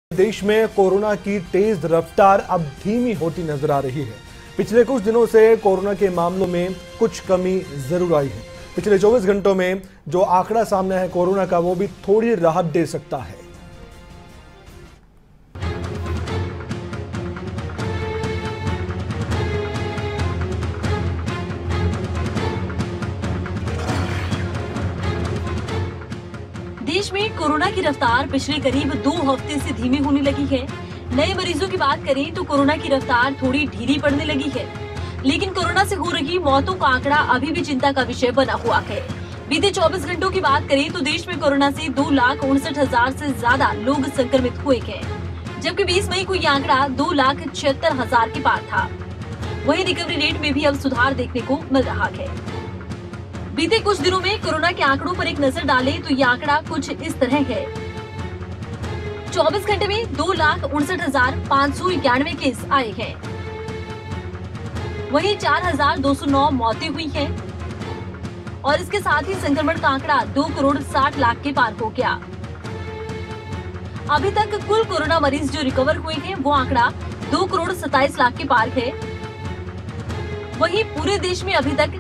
देश में कोरोना की तेज रफ्तार अब धीमी होती नजर आ रही है। पिछले कुछ दिनों से कोरोना के मामलों में कुछ कमी जरूर आई है। पिछले 24 घंटों में जो आंकड़ा सामने है कोरोना का, वो भी थोड़ी राहत दे सकता है। देश में कोरोना की रफ्तार पिछले करीब 2 हफ्ते से धीमी होने लगी है। नए मरीजों की बात करें तो कोरोना की रफ्तार थोड़ी ढीली पड़ने लगी है, लेकिन कोरोना से हो रही मौतों का आंकड़ा अभी भी चिंता का विषय बना हुआ है। बीते 24 घंटों की बात करें तो देश में कोरोना से 2,59,000 से ज्यादा लोग संक्रमित हुए हैं, जबकि 20 मई को ये आंकड़ा 2,76,000 के पार था। वहीं रिकवरी रेट में भी अब सुधार देखने को मिल रहा है। बीते कुछ दिनों में कोरोना के आंकड़ों पर एक नजर डालें तो ये आंकड़ा कुछ इस तरह है। 24 घंटे में 2,59,591 केस आए हैं। वहीं 4,209 मौतें हुई हैं और इसके साथ ही संक्रमण का आंकड़ा 2,60,00,000 के पार हो गया। अभी तक कुल कोरोना मरीज जो रिकवर हुए हैं वो आंकड़ा 2,27,00,000 के पार है। वहीं पूरे देश में अभी तक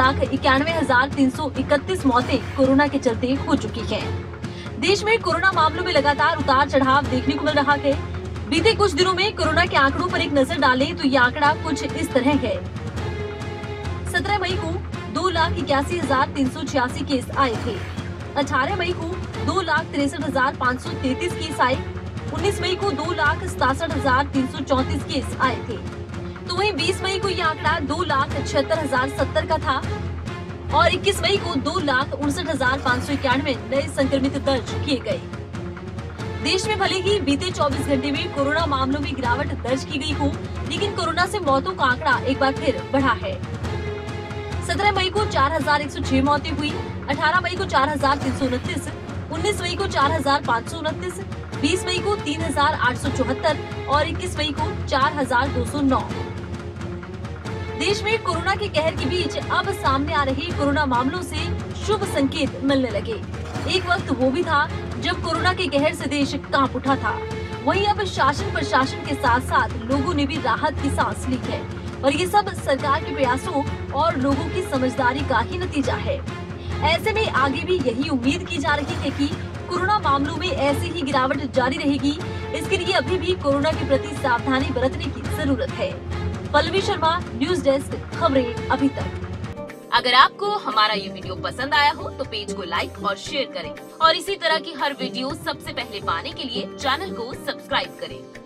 2,91,331 मौतें कोरोना के चलते हो चुकी हैं। देश में कोरोना मामलों में लगातार उतार चढ़ाव देखने को मिल रहा है। बीते कुछ दिनों में कोरोना के आंकड़ों पर एक नजर डालें तो ये आंकड़ा कुछ इस तरह है। 17 मई को 2,81,386 केस आए थे। 18 मई को 2,63,533 केस आए। 19 मई को 2,67,334 केस आए थे। तो वहीं 20 मई को यह आंकड़ा 2,76,070 का था और 21 मई को 2,59,591 नए संक्रमित दर्ज किए गए। देश में भले ही बीते 24 घंटे में कोरोना मामलों में गिरावट दर्ज की गई हो, लेकिन कोरोना से मौतों का आंकड़ा एक बार फिर बढ़ा है। 17 मई को 4,106 मौतें हुई, 18 मई को 4,329, 19 मई को 4,529, 20 मई को 3,874 और 21 मई को 4,209। देश में कोरोना के कहर के बीच अब सामने आ रहे कोरोना मामलों से शुभ संकेत मिलने लगे। एक वक्त वो भी था जब कोरोना के कहर से देश कांप उठा था। वहीं अब शासन प्रशासन के साथ साथ लोगों ने भी राहत की सांस ली है और ये सब सरकार के प्रयासों और लोगों की समझदारी का ही नतीजा है। ऐसे में आगे भी यही उम्मीद की जा रही है कि कोरोना मामलों में ऐसे ही गिरावट जारी रहेगी। इसके लिए अभी भी कोरोना के प्रति सावधानी बरतने की जरूरत है। पल्लवी शर्मा, न्यूज डेस्क, खबरें अभी तक। अगर आपको हमारा ये वीडियो पसंद आया हो तो पेज को लाइक और शेयर करें और इसी तरह की हर वीडियो सबसे पहले पाने के लिए चैनल को सब्सक्राइब करें।